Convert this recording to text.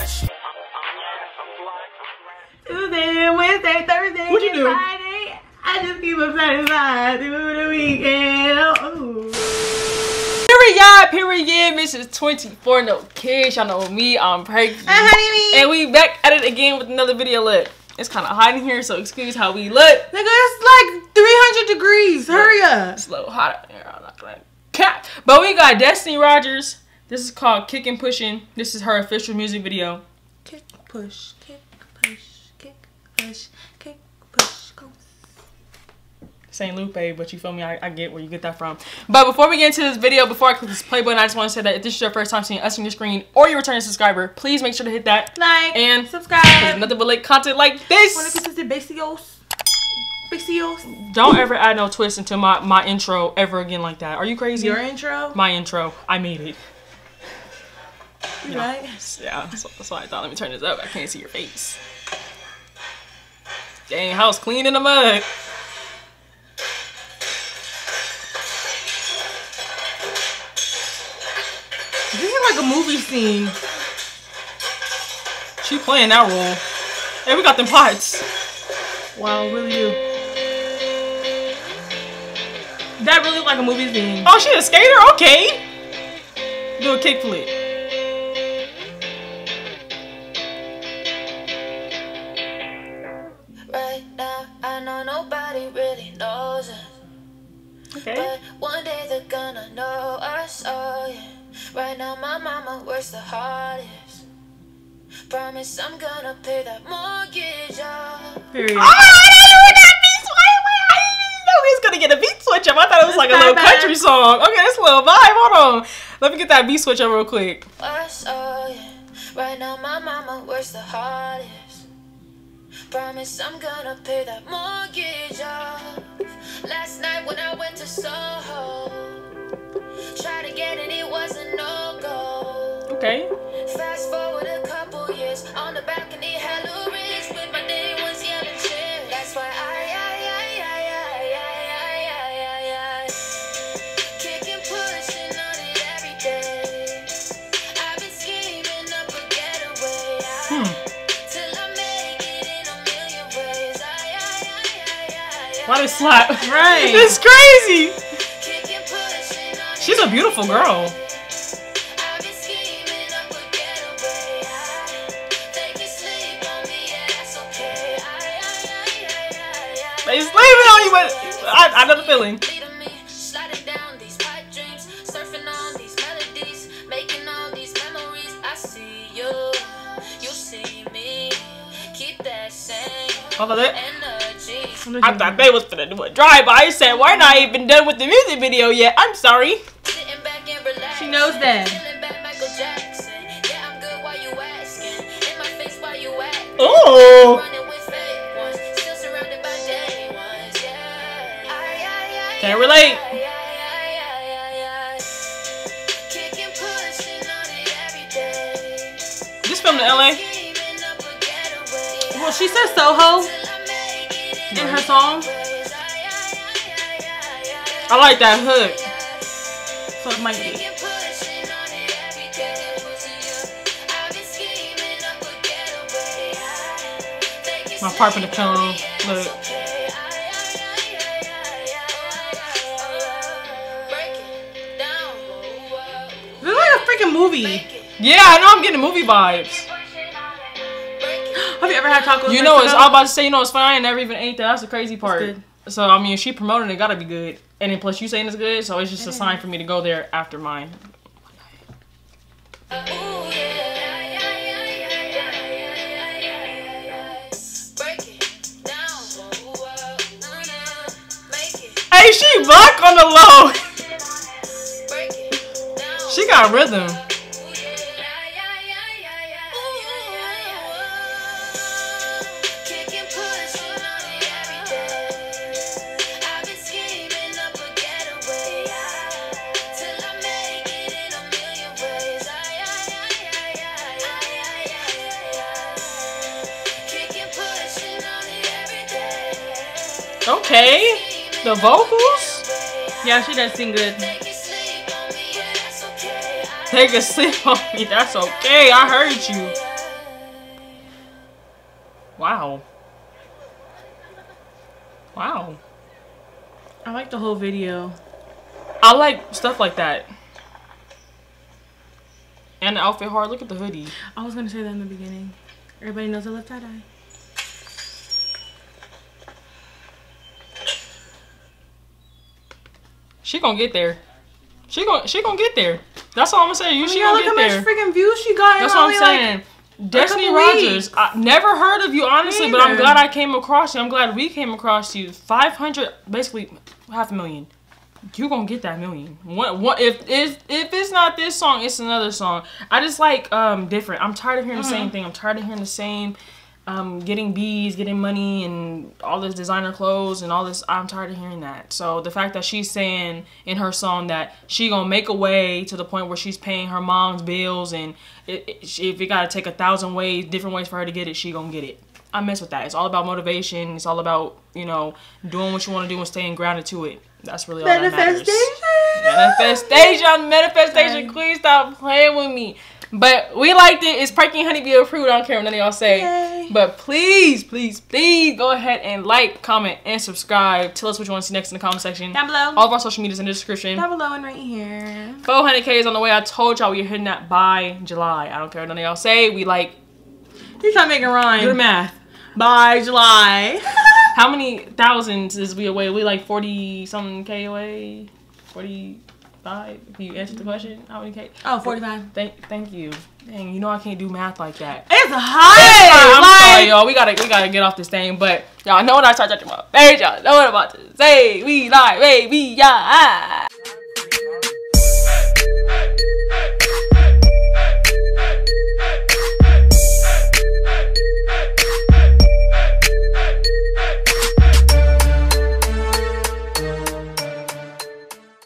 Tuesday, Wednesday, Thursday, what you do? Friday. I just keep them satisfied through the weekend. Period. Mrs. 24, no kids. Y'all know me. I'm pregnant. Honey, and we back at it again with another video. Look, it's kind of hot in here, so excuse how we look. Nigga, it's like 300 degrees. Hurry up. It's a little hot out here. I'm not gonna cap. But we got Destiny Rogers. This is called Kickin' Pushin'. This is her official music video. Kick, push, kick, push, kick, push, kick, push. Go. St. Lupe, but you feel me? I get where you get that from. But before we get into this video, before I click this play button, I just want to say that if this is your first time seeing us on your screen or you're a returning subscriber, please make sure to hit that like and subscribe. There's nothing but like content like this. Want to consistent basios? Don't ever add no twist into my intro ever again like that. Are you crazy? Your intro? My intro. I made it. You right? Yeah, that's why I thought, let me turn this up. I can't see your face. Dang, house clean in the mud. This is like a movie scene. She playing that role. Hey, we got them pots. Wow, really do. That really like a movie scene. Oh, she a skater? Okay. Do a kickflip. Right now, I know nobody really knows us. Okay. But one day they're gonna know us, oh yeah. Right now my mama works the hardest. Promise I'm gonna pay that mortgage off. Period. Oh, I know that beat switch. I didn't know we was gonna get a beat switch up. I thought it was like a little country song. Okay, that's a little vibe. Hold on. Let me get that beat switch up real quick. Us, oh yeah. Right now my mama works the hardest. Promise I'm gonna pay that mortgage off. Last night when I went to Soho, tried to get it, it was a no-go. Okay. Fast forward a couple years, on the balcony, hella rich, with my day ones yelling cheer. That's why I kick and pushing on it every day. I've been scheming up a getaway, till I make it in a million ways. Why did slap? Right. It's crazy. She's a beautiful girl. They sleeping on you, but I know the feeling. Sliding down these pipe dreams, surfing on these melodies, making all these memories. I see you, you see me. Keep that same energy. I thought they was finna do a drive-by. I said, we're not even done with the music video yet. I'm sorry. Sitting back and relaxing. She knows that. Feeling back Michael Jackson. Yeah, I'm good while you asking. In my face while you acting. Oh. Running with fake ones, still surrounded by day ones. Yeah. Can't relate. Kicking, pushing on it every day. This filmed in LA. Scheming up a getaway. Well, she said Soho Till I make it in her song, I like that hook. so it might be. Kicking, pushing on it every day. I've been scheming up a getaway. They can My part in the pillow. sleep, Look. it's okay. Break it down. This is like a freaking movie. Yeah, I know I'm getting movie vibes. Have you ever had tacos? You know, it's all about to say, you know, it's fine. I never even ate that. That's the crazy part. good. So, I mean, if she promoting it, gotta be good. And then plus you saying it's good, so it's just a sign for me to go there after mine. Hey, she black on the low. She got rhythm. Okay. The vocals? Yeah, she does sing good. Take a sleep on me, Take a sleep on me. That's okay. I heard you. Wow. Wow. I like the whole video. I like stuff like that. And the outfit hard. Look at the hoodie. I was gonna say that in the beginning. Everybody knows I love tie-dye. She gonna get there. She gonna get there. That's all I'm gonna say. She gonna look get how there. much freaking views she got. That's what I'm saying. Destiny Rogers. I never heard of you, honestly, but I'm glad I came across you. I'm glad we came across you. 500, basically 500,000. You gonna get that million. If it's not this song, it's another song. I just like different. I'm tired of hearing the same thing. I'm tired of hearing the same getting bees, getting money, and all this designer clothes and all this. I'm tired of hearing that. So the fact that she's saying in her song that she gonna make a way to the point where she's paying her mom's bills, and if it gotta take 1,000 ways, different ways for her to get it, she gonna get it. I mess with that. It's all about motivation. It's all about, you know, doing what you want to do and staying grounded to it. That's really all that matters. Manifestation queen, stop playing with me. But we liked it. It's Perky Honeybee approved. I don't care what none of y'all say. Yay. But please, please, please go ahead and like, comment, and subscribe. Tell us what you want to see next in the comment section. Down below. All of our social medias in the description. Down below and right here. 400K is on the way. I told y'all we were hitting that by July. I don't care what none of y'all say. We like. You trying to make it rhyme. Do the math. By July. How many thousands is we away? We like 40 something K away. 45. Can you answer the question? How many K? Oh, 45. Thank you. Dang, you know I can't do math like that. It's hot. I'm sorry, y'all. We gotta get off this thing. But y'all know when I start touching my face, y'all know what I'm about to say. We like baby, yeah.